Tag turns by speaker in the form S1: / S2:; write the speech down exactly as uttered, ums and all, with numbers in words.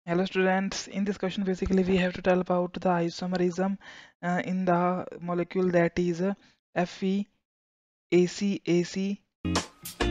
S1: Hello students, in this question basically we have to tell about the isomerism uh, in the molecule that is uh, Fe A C A C